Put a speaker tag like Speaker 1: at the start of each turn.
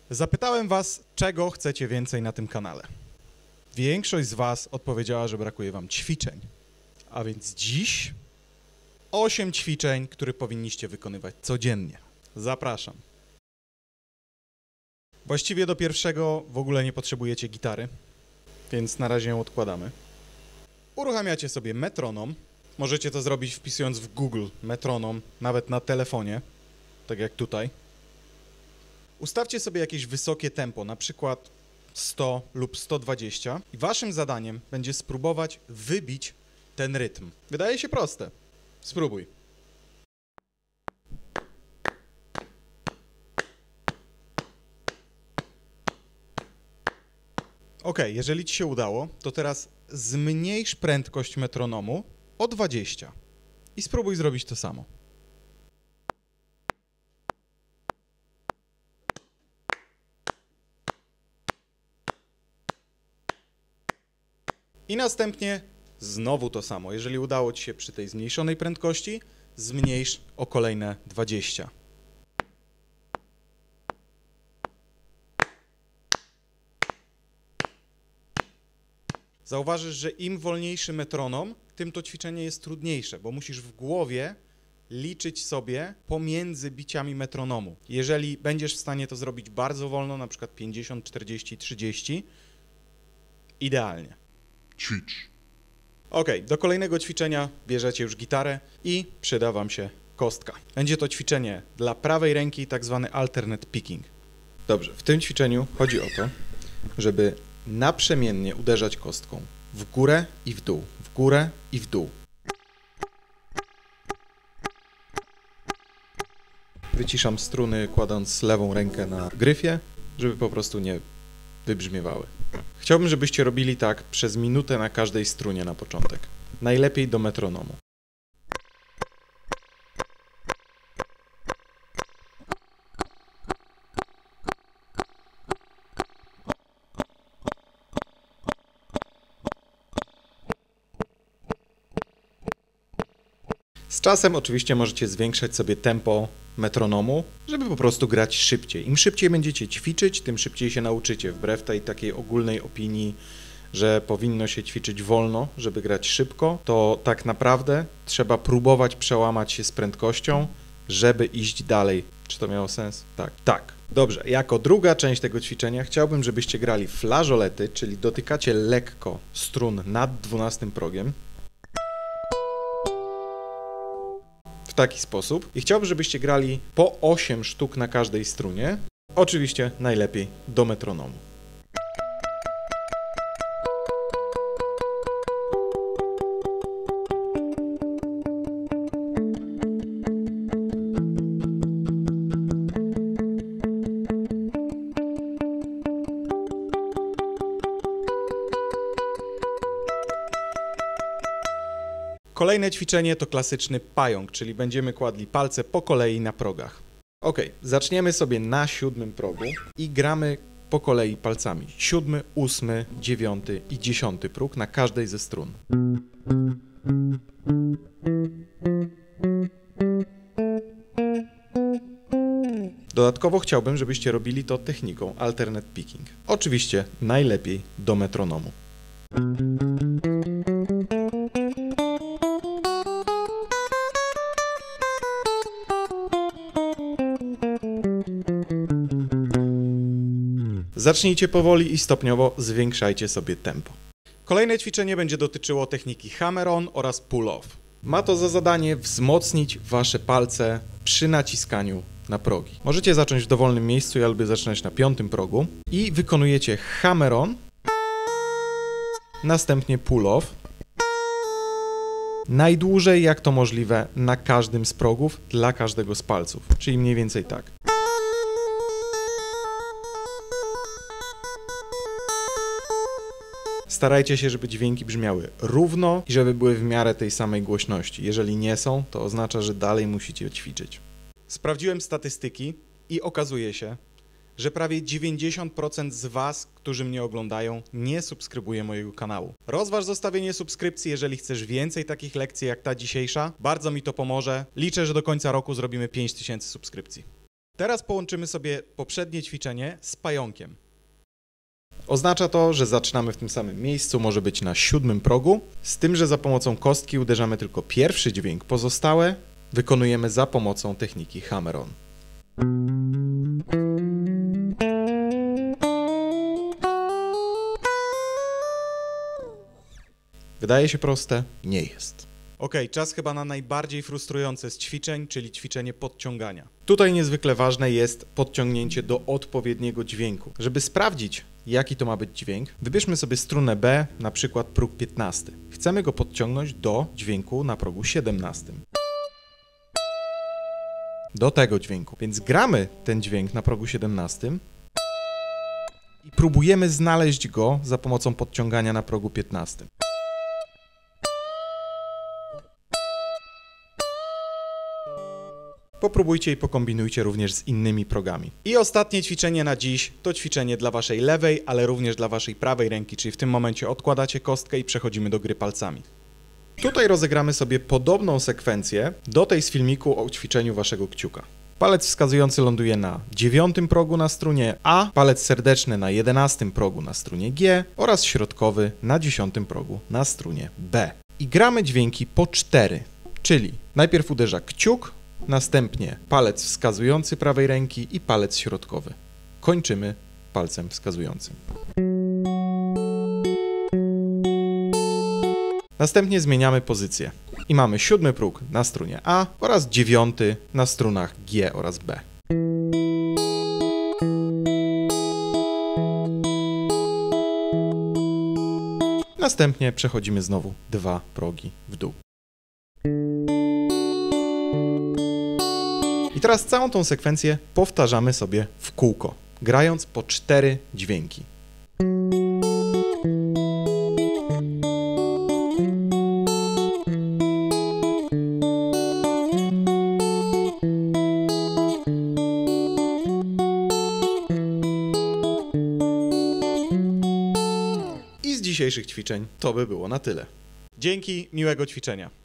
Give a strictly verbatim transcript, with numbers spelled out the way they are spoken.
Speaker 1: Zapytałem was, czego chcecie więcej na tym kanale. Większość z was odpowiedziała, że brakuje wam ćwiczeń. A więc dziś osiem ćwiczeń, które powinniście wykonywać codziennie. Zapraszam. Właściwie do pierwszego w ogóle nie potrzebujecie gitary, więc na razie ją odkładamy. Uruchamiacie sobie metronom. Możecie to zrobić wpisując w Google metronom, nawet na telefonie, tak jak tutaj. Ustawcie sobie jakieś wysokie tempo, na przykład sto lub sto dwadzieścia i waszym zadaniem będzie spróbować wybić ten rytm. Wydaje się proste. Spróbuj. Ok, jeżeli ci się udało, to teraz zmniejsz prędkość metronomu o dwadzieścia i spróbuj zrobić to samo. I następnie znowu to samo. Jeżeli udało ci się przy tej zmniejszonej prędkości, zmniejsz o kolejne dwadzieścia. Zauważysz, że im wolniejszy metronom, tym to ćwiczenie jest trudniejsze, bo musisz w głowie liczyć sobie pomiędzy biciami metronomu. Jeżeli będziesz w stanie to zrobić bardzo wolno, na przykład pięćdziesiąt, czterdzieści, trzydzieści, idealnie.
Speaker 2: Ćwicz.
Speaker 1: Ok, do kolejnego ćwiczenia bierzecie już gitarę i przyda wam się kostka. Będzie to ćwiczenie dla prawej ręki, tak zwany alternate picking. Dobrze, w tym ćwiczeniu chodzi o to, żeby naprzemiennie uderzać kostką w górę i w dół, w górę i w dół. Wyciszam struny, kładąc lewą rękę na gryfie, żeby po prostu nie wybrzmiewały. Chciałbym, żebyście robili tak przez minutę na każdej strunie na początek. Najlepiej do metronomu. Z czasem oczywiście możecie zwiększać sobie tempo metronomu, żeby po prostu grać szybciej. Im szybciej będziecie ćwiczyć, tym szybciej się nauczycie, wbrew tej takiej ogólnej opinii, że powinno się ćwiczyć wolno, żeby grać szybko, to tak naprawdę trzeba próbować przełamać się z prędkością, żeby iść dalej. Czy to miało sens? Tak. Tak. Dobrze, jako druga część tego ćwiczenia chciałbym, żebyście grali flażolety, czyli dotykacie lekko strun nad dwunastym progiem. W taki sposób i chciałbym, żebyście grali po osiem sztuk na każdej strunie, oczywiście najlepiej do metronomu. Kolejne ćwiczenie to klasyczny pająk, czyli będziemy kładli palce po kolei na progach. Ok, zaczniemy sobie na siódmym progu i gramy po kolei palcami. Siódmy, ósmy, dziewiąty i dziesiąty próg na każdej ze strun. Dodatkowo chciałbym, żebyście robili to techniką alternate picking. Oczywiście najlepiej do metronomu. Zacznijcie powoli i stopniowo zwiększajcie sobie tempo. Kolejne ćwiczenie będzie dotyczyło techniki hammer-on oraz pull-off. Ma to za zadanie wzmocnić wasze palce przy naciskaniu na progi. Możecie zacząć w dowolnym miejscu, ja lubię zaczynać na piątym progu i wykonujecie hammer-on, następnie pull-off, najdłużej jak to możliwe na każdym z progów dla każdego z palców, czyli mniej więcej tak. Starajcie się, żeby dźwięki brzmiały równo i żeby były w miarę tej samej głośności. Jeżeli nie są, to oznacza, że dalej musicie ćwiczyć. Sprawdziłem statystyki i okazuje się, że prawie dziewięćdziesiąt procent z was, którzy mnie oglądają, nie subskrybuje mojego kanału. Rozważ zostawienie subskrypcji, jeżeli chcesz więcej takich lekcji jak ta dzisiejsza. Bardzo mi to pomoże. Liczę, że do końca roku zrobimy pięć tysięcy subskrypcji. Teraz połączymy sobie poprzednie ćwiczenie z pająkiem. Oznacza to, że zaczynamy w tym samym miejscu, może być na siódmym progu, z tym, że za pomocą kostki uderzamy tylko pierwszy dźwięk, pozostałe wykonujemy za pomocą techniki hammer-on. Wydaje się proste? Nie jest. Ok, czas chyba na najbardziej frustrujące z ćwiczeń, czyli ćwiczenie podciągania. Tutaj niezwykle ważne jest podciągnięcie do odpowiedniego dźwięku. Żeby sprawdzić, jaki to ma być dźwięk, wybierzmy sobie strunę B, na przykład próg piętnasty. Chcemy go podciągnąć do dźwięku na progu siedemnastym. Do tego dźwięku. Więc gramy ten dźwięk na progu siedemnastym i próbujemy znaleźć go za pomocą podciągania na progu piętnastym. Popróbujcie i pokombinujcie również z innymi progami. I ostatnie ćwiczenie na dziś to ćwiczenie dla waszej lewej, ale również dla waszej prawej ręki, czyli w tym momencie odkładacie kostkę i przechodzimy do gry palcami. Tutaj rozegramy sobie podobną sekwencję do tej z filmiku o ćwiczeniu waszego kciuka. Palec wskazujący ląduje na dziewiątym progu na strunie A, palec serdeczny na jedenastym progu na strunie G oraz środkowy na dziesiątym progu na strunie B. I gramy dźwięki po cztery, czyli najpierw uderza kciuk, następnie palec wskazujący prawej ręki i palec środkowy. Kończymy palcem wskazującym. Następnie zmieniamy pozycję i mamy siódmy próg na strunie A oraz dziewiąty na strunach G oraz B. Następnie przechodzimy znowu dwa progi w dół. I teraz całą tą sekwencję powtarzamy sobie w kółko, grając po cztery dźwięki. I z dzisiejszych ćwiczeń to by było na tyle. Dzięki, miłego ćwiczenia.